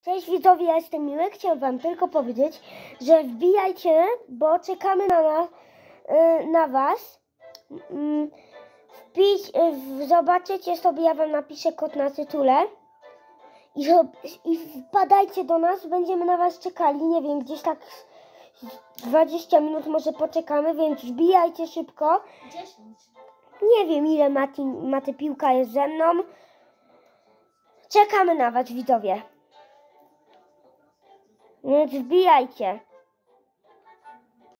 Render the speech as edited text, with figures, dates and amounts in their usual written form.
Cześć widzowie, ja jestem Miły. Chciałam wam tylko powiedzieć, że wbijajcie, bo czekamy na was. Zobaczycie sobie, ja wam napiszę kod na tytule. I wpadajcie do nas, będziemy na was czekali. Nie wiem, gdzieś tak 20 minut może poczekamy, więc wbijajcie szybko. 10. Nie wiem, ile Maty Piłka jest ze mną. Czekamy na was, widzowie. Więc wbijajcie.